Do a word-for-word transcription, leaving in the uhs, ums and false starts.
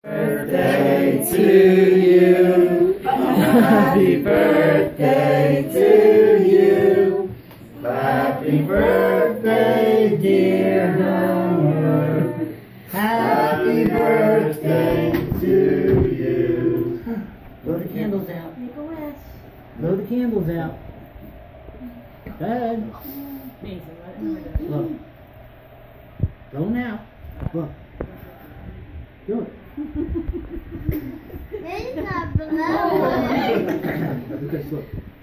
Birthday to you. Happy birthday to you. Happy birthday, dear Homer. Happy birthday to you. Blow the candles out. Make a wish. Blow the candles out. Go ahead. Look. Blow now. Look. Do it. It's not blowing. Because look.